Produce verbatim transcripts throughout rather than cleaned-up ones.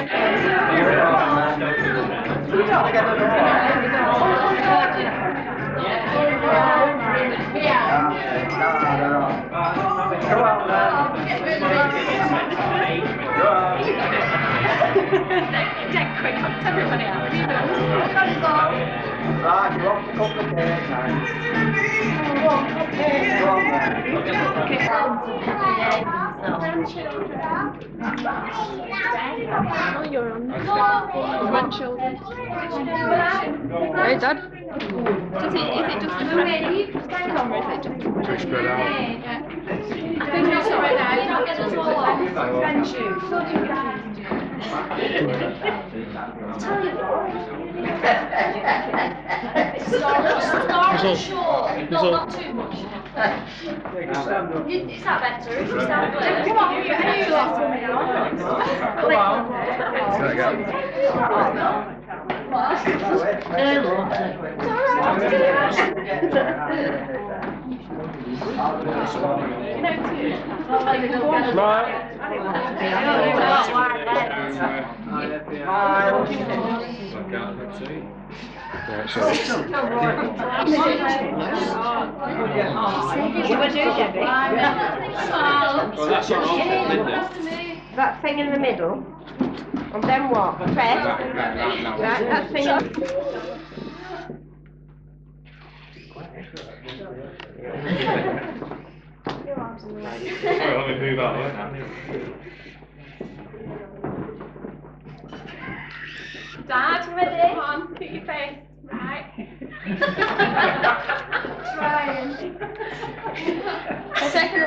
Dead quick, knocked everybody out. Right, you want to complicate now? Oh, you're on grandchildren. Hey, Dad. Does it, is it just a camera or is it just Just spread out. Yeah. I think it's spread out. You don't get the tall off. Start and short, not, not too much. Is that better? Is that better? Come on, you, you last one. Come Right, sorry. That thing in the middle, and then what? Press. Right, that thing. Sorry, let me move out of Dad, ready? Come on, put your face. Right. Trying. A second of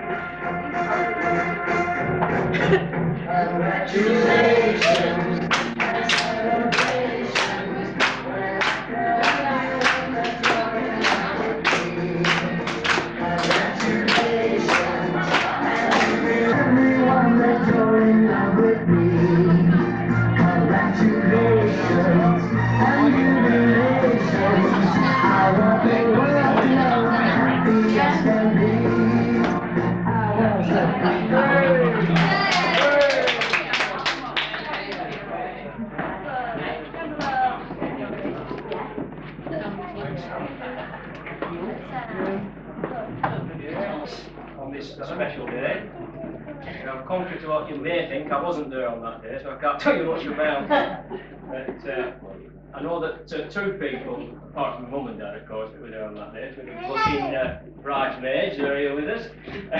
On this special day, and I'm contrary to what you may think, I wasn't there on that day, so I can't tell you much about it. But uh, I know that uh, two people, apart from Mum and Dad, of course, that were there on that day, we were looking uh, bridesmaids, they're here with us.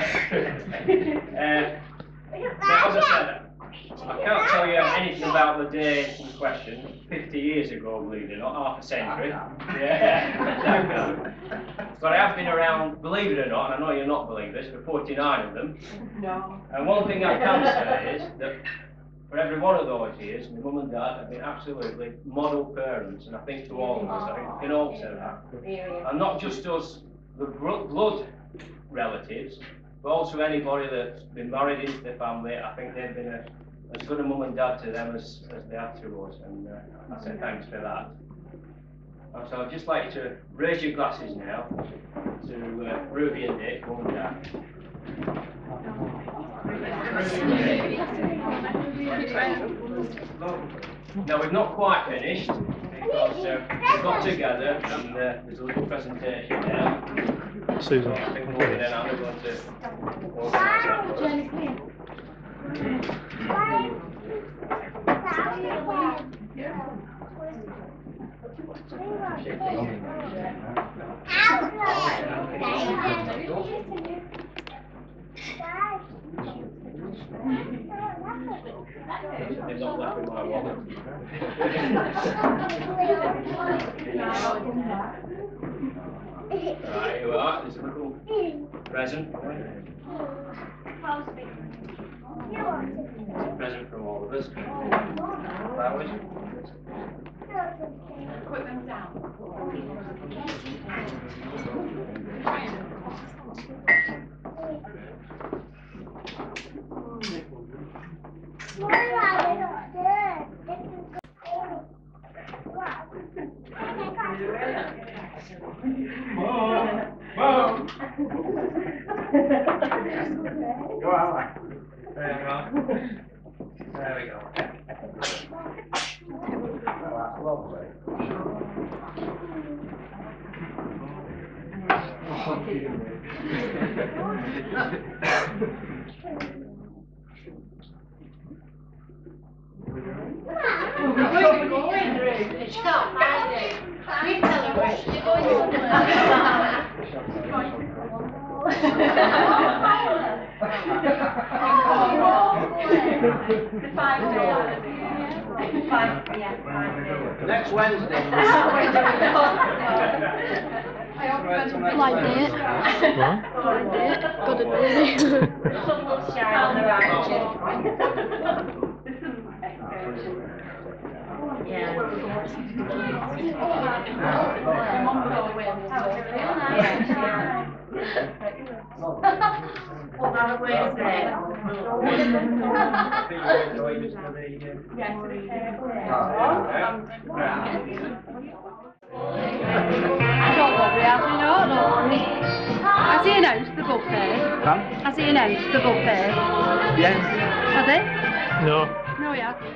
uh, but as I said, I can't tell you anything about the day in question. fifty years ago, believe it or not, half a century. Yeah. But I have been around, believe it or not, and I know you're not believers, for forty-nine of them. No. And one thing I can say is that for every one of those years, my mum and dad have been absolutely model parents, and I think to all of us, I think we can all say that. And not just us, the blood relatives, but also anybody that's been married into the family. I think they've been a, as good a mum and dad to them as, as they have to us, and uh, I say thanks for that. And so I'd just like to raise your glasses now to uh, Ruby and Dick, mum and dad. Now we've not quite finished because uh, we got together and uh, there's a little presentation now. Susan. I think we're going to organise that for us. They've not left with my wallet. Right, here we are. There's a little present. It's a present from all of us. Flowers. Put them down. Mom! Mom! Go on. There we go. There we go. She can't find it. We tell her where she's going Next Wednesday. Blind date. What? Blind date. Got a I don't know, we have to know, no. Has he announced the buffet? Huh? Has he announced the buffet? Yes. Has he? No. No, he hasn't.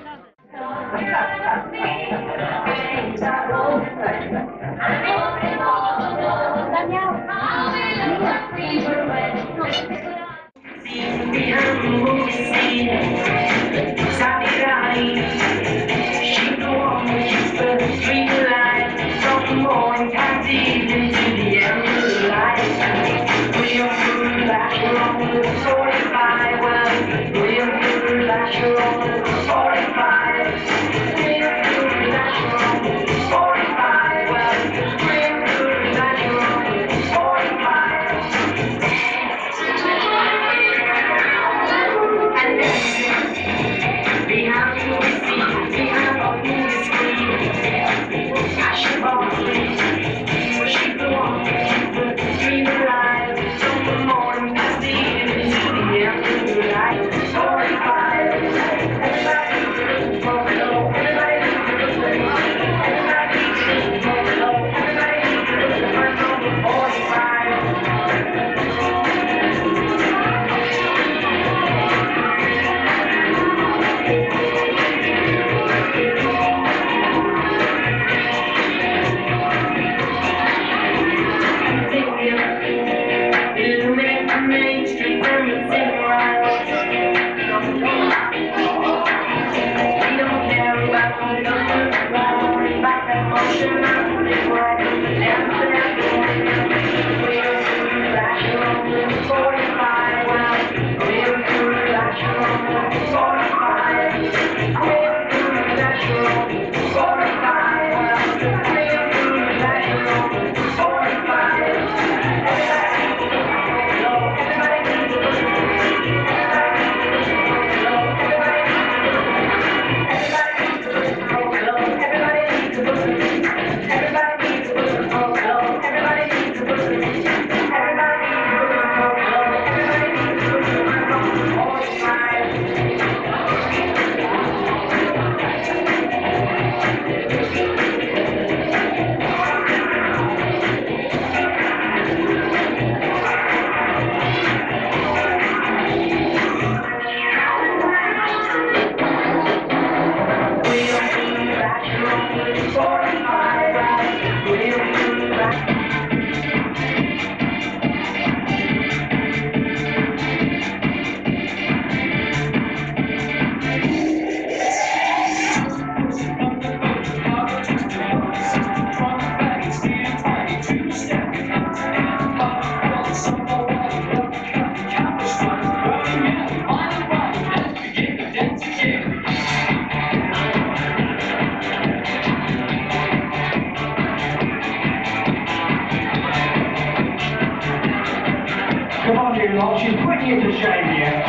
She's putting you to shame here.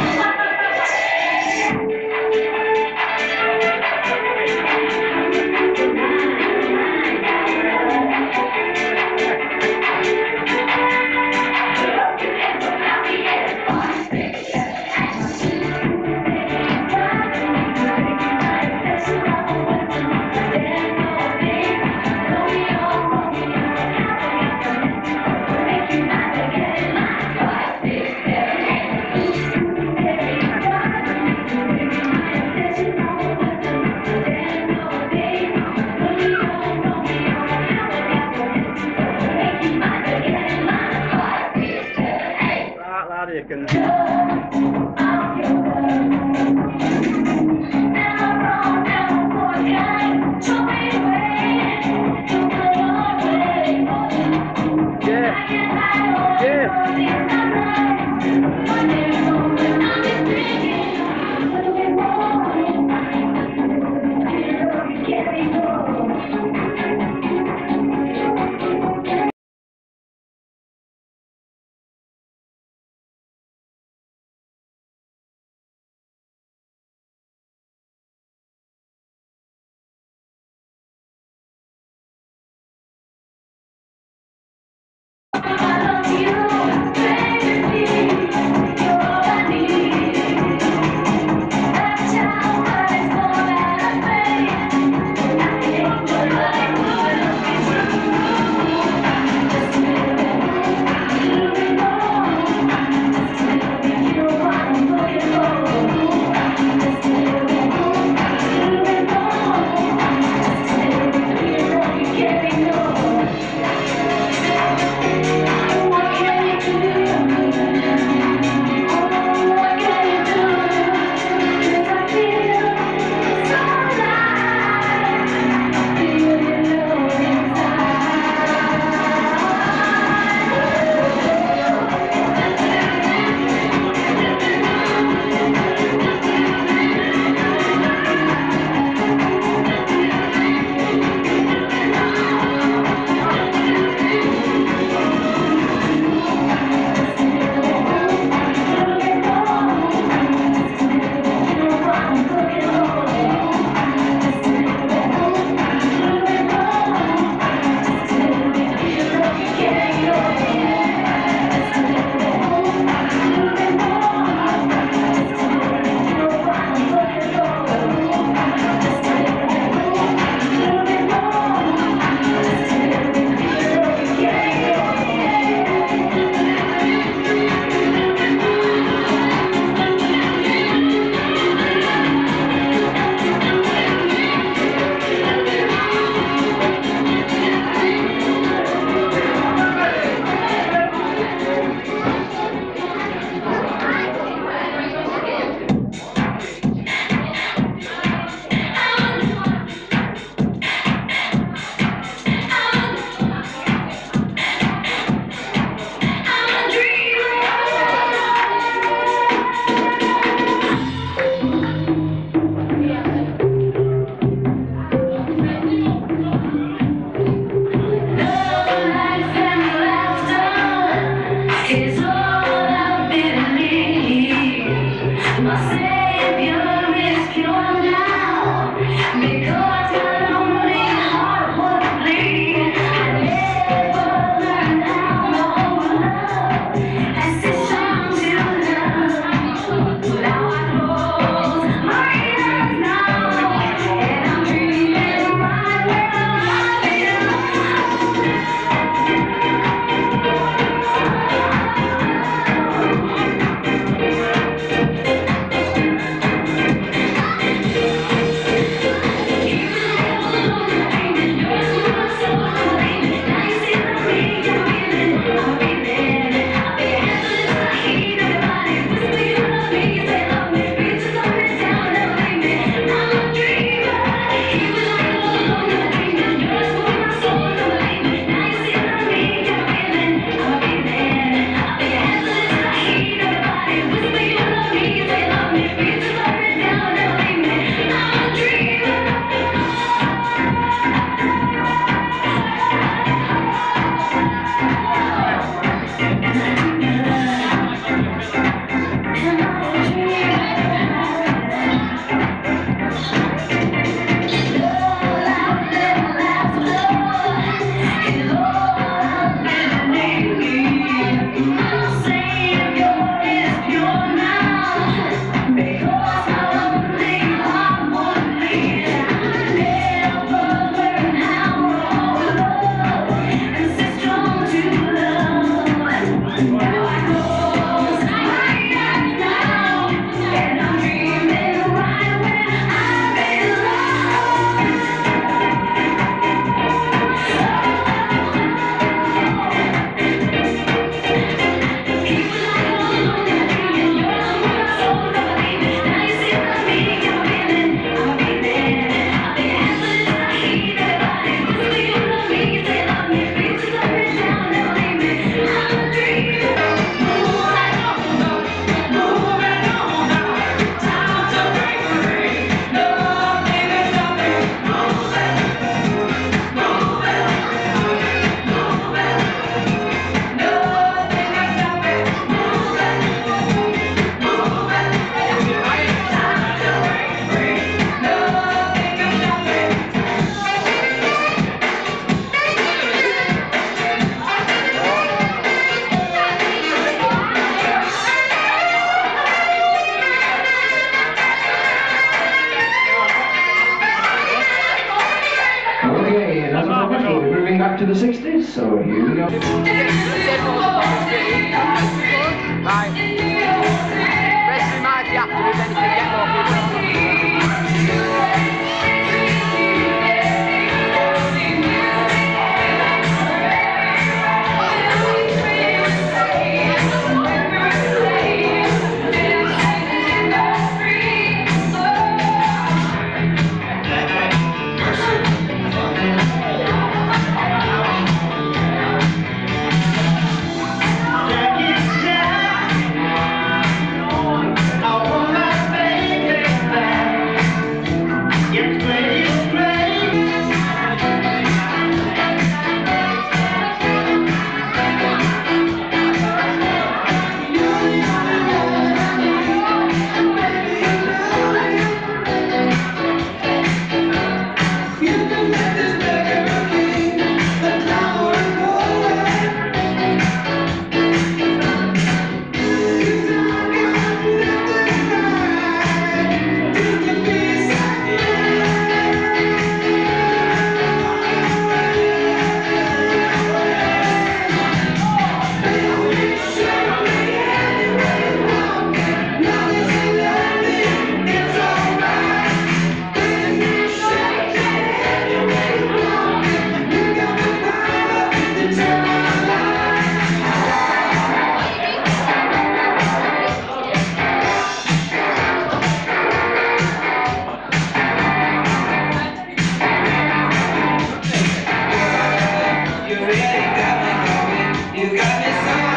Thank you. sixties, so you know. Right. Rest of might be after, then you can get more people. You really got me going, you got me so